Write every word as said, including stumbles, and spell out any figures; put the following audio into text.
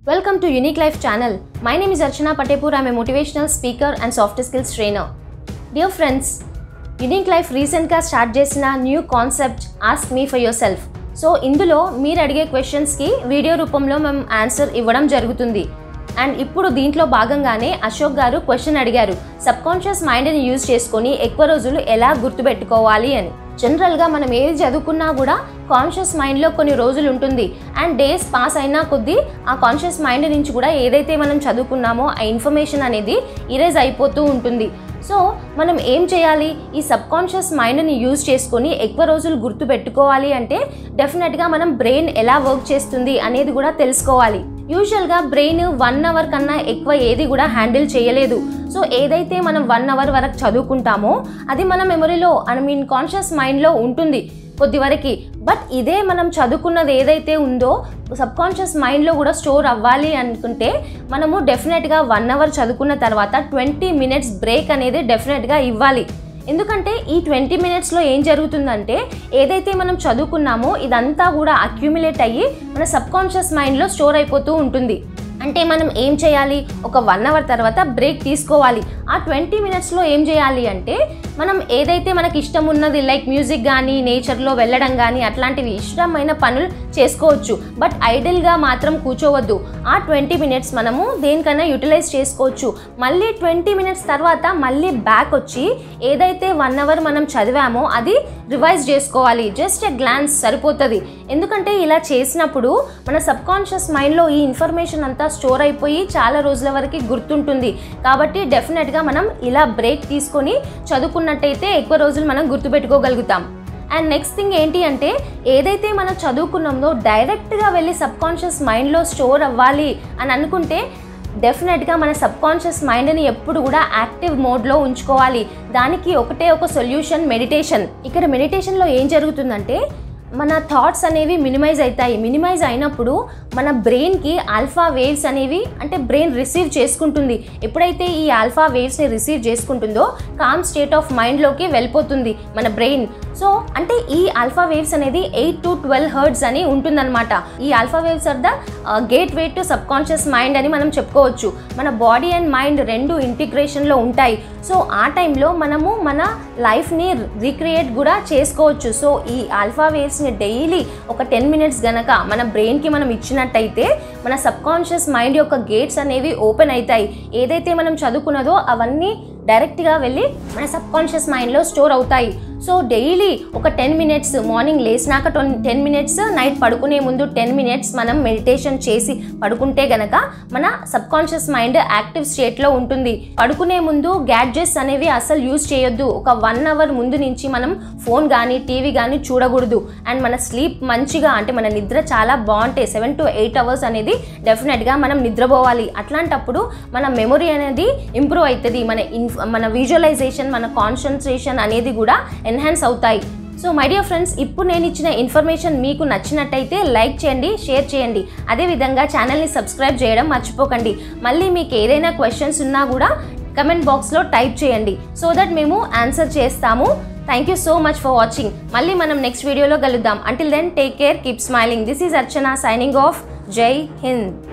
Welcome to Unique Life channel. My name is Archana Patepur. I am a motivational speaker and soft skills trainer. Dear friends, Unique Life recent ga start chesina new concept Ask Me For Yourself. So ఇందులో మీరు అడిగే questions కి video రూపంలో మేము answer ఇవ్వడం జరుగుతుంది. And ఇప్పుడు దీంట్లో భాగంగానే అశోక్ గారు క్వశ్చన్ అడిగారు, సబ్ కాన్షియస్ మైండ్ని యూజ్ చేసుకొని ఎక్కువ రోజులు ఎలా గుర్తుపెట్టుకోవాలి అని. జనరల్గా మనం ఏది చదువుకున్నా కూడా కాన్షియస్ మైండ్లో కొన్ని రోజులు ఉంటుంది అండ్ డేస్ పాస్ అయినా కొద్దీ ఆ కాన్షియస్ మైండ్ నుంచి కూడా ఏదైతే మనం చదువుకున్నామో ఆ ఇన్ఫర్మేషన్ అనేది ఇరేజ్ అయిపోతూ ఉంటుంది. సో మనం ఏం చేయాలి, ఈ సబ్ కాన్షియస్ మైండ్ని యూజ్ చేసుకొని ఎక్కువ రోజులు గుర్తు పెట్టుకోవాలి అంటే డెఫినెట్గా మనం బ్రెయిన్ ఎలా వర్క్ చేస్తుంది అనేది కూడా తెలుసుకోవాలి. యూజువల్గా బ్రెయిన్ వన్ అవర్ కన్నా ఎక్కువ ఏది కూడా హ్యాండిల్ చేయలేదు. సో ఏదైతే మనం వన్ అవర్ వరకు చదువుకుంటామో అది మన మెమరీలో ఐ మీన్ కాన్షియస్ మైండ్లో ఉంటుంది కొద్ది వరకు. బట్ ఇదే మనం చదువుకున్నది ఏదైతే ఉందో సబ్ కాన్షియస్ మైండ్లో కూడా స్టోర్ అవ్వాలి అనుకుంటే మనము డెఫినెట్గా వన్ అవర్ చదువుకున్న తర్వాత ట్వంటీ మినిట్స్ బ్రేక్ అనేది డెఫినెట్గా ఇవ్వాలి. ఎందుకంటే ఈ ట్వంటీ మినిట్స్లో ఏం జరుగుతుందంటే ఏదైతే మనం చదువుకున్నామో ఇదంతా కూడా అక్యూములేట్ అయ్యి మన సబ్ కాన్షియస్ మైండ్లో స్టోర్ అయిపోతూ ఉంటుంది. అంటే మనం ఏం చేయాలి, ఒక వన్ అవర్ తర్వాత బ్రేక్ తీసుకోవాలి. ఆ ట్వంటీ మినిట్స్లో ఏం చేయాలి అంటే మనం ఏదైతే మనకి ఇష్టం ఉన్నది లైక్ మ్యూజిక్ కానీ నేచర్లో వెళ్ళడం కానీ అట్లాంటివి ఇష్టమైన పనులు చేసుకోవచ్చు. బట్ ఐడిల్గా మాత్రం కూర్చోవద్దు. ఆ ట్వంటీ మినిట్స్ మనము దేనికైనా యూటిలైజ్ చేసుకోవచ్చు. మళ్ళీ ట్వంటీ మినిట్స్ తర్వాత మళ్ళీ బ్యాక్ వచ్చి ఏదైతే వన్ అవర్ మనం చదివామో అది రివైజ్ చేసుకోవాలి. జస్ట్ ఎ గ్లాన్స్ సరిపోతుంది. ఎందుకంటే ఇలా చేసినప్పుడు మన సబ్ కాన్షియస్ మైండ్లో ఈ ఇన్ఫర్మేషన్ అంతా స్టోర్ అయిపోయి చాలా రోజుల వరకు గుర్తుంటుంది. కాబట్టి డెఫినెట్గా మనం ఇలా బ్రేక్ తీసుకొని చదువుకున్నట్టయితే ఎక్కువ రోజులు మనం గుర్తుపెట్టుకోగలుగుతాం. అండ్ నెక్స్ట్ థింగ్ ఏంటి అంటే ఏదైతే మనం చదువుకున్నామో డైరెక్ట్గా వెళ్ళి సబ్ కాన్షియస్ మైండ్లో స్టోర్ అవ్వాలి అని అనుకుంటే డెఫినెట్గా మన సబ్ కాన్షియస్ మైండ్ని ఎప్పుడు కూడా యాక్టివ్ మోడ్లో ఉంచుకోవాలి. దానికి ఒకటే ఒక సొల్యూషన్, మెడిటేషన్. ఇక్కడ మెడిటేషన్లో ఏం జరుగుతుందంటే మన థాట్స్ అనేవి మినిమైజ్ అవుతాయి. మినిమైజ్ అయినప్పుడు మన బ్రెయిన్కి ఆల్ఫా వేవ్స్ అనేవి అంటే బ్రెయిన్ రిసీవ్ చేసుకుంటుంది. ఎప్పుడైతే ఈ ఆల్ఫా వేవ్స్ని రిసీవ్ చేసుకుంటుందో కామ్ స్టేట్ ఆఫ్ మైండ్లోకి వెళ్ళిపోతుంది మన బ్రెయిన్. సో అంటే ఈ ఆల్ఫా వేవ్స్ అనేది ఎయిట్ టు ట్వెల్వ్ హర్ట్జ్ అని ఉంటుందన్నమాట. ఈ alpha waves are the gateway to subconscious mind అని మనం చెప్పుకోవచ్చు. మన బాడీ అండ్ మైండ్ రెండు ఇంటిగ్రేషన్లో ఉంటాయి. సో ఆ టైంలో మనము మన లైఫ్ని రీక్రియేట్ కూడా చేసుకోవచ్చు. సో ఈ ఆల్ఫా వేవ్స్ని డైలీ ఒక టెన్ మినిట్స్ గనక మన బ్రెయిన్కి మనం ఇచ్చినట్టయితే మన సబ్ కాన్షియస్ మైండ్ యొక్క గేట్స్ అనేవి ఓపెన్ అవుతాయి. ఏదైతే మనం చదువుకున్నదో అవన్నీ డైరెక్ట్గా వెళ్ళి మన సబ్ కాన్షియస్ మైండ్లో స్టోర్ అవుతాయి. సో డైలీ ఒక టెన్ మినిట్స్ మార్నింగ్ లేచినాక టెన్ మినిట్స్ నైట్ పడుకునే ముందు టెన్ మినిట్స్ మనం మెడిటేషన్ చేసి పడుకుంటే గనక మన సబ్ కాన్షియస్ మైండ్ యాక్టివ్ స్టేట్లో ఉంటుంది. పడుకునే ముందు గ్యాడ్జెట్స్ అనేవి అసలు యూజ్ చేయొద్దు. ఒక వన్ అవర్ ముందు నుంచి మనం ఫోన్ కానీ టీవీ కానీ చూడకూడదు. అండ్ మన స్లీప్ మంచిగా అంటే మన నిద్ర చాలా బాగుంటాయి. సెవెన్ టు ఎయిట్ అవర్స్ అనేది డెఫినెట్గా మనం నిద్రపోవాలి. అట్లాంటప్పుడు మన మెమొరీ అనేది ఇంప్రూవ్ అవుతుంది. మన ఇన్ఫ్ మన విజువలైజేషన్, మన కాన్సన్ట్రేషన్ అనేది కూడా ఎన్హాన్స్ అవుతాయి. సో మై డియర్ ఫ్రెండ్స్, ఇప్పుడు నేను ఇచ్చిన ఇన్ఫర్మేషన్ మీకు నచ్చినట్టయితే లైక్ చేయండి, షేర్ చేయండి. అదేవిధంగా ఛానల్ని సబ్స్క్రైబ్ చేయడం మర్చిపోకండి. మళ్ళీ మీకు ఏదైనా క్వశ్చన్స్ ఉన్నా కూడా కమెంట్ బాక్స్లో టైప్ చేయండి సో దట్ మేము ఆన్సర్ చేస్తాము. Thank you so much for watching. మళ్ళీ మనం నెక్స్ట్ వీడియోలో కలుద్దాం. Until then take care, keep smiling. This is Archana signing off. Jai Hind.